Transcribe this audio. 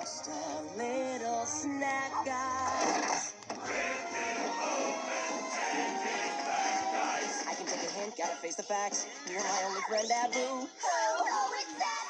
Just a little snack, guys. I can take a hint, gotta face the facts. You're my only friend, Abu. Ho, ho, it's that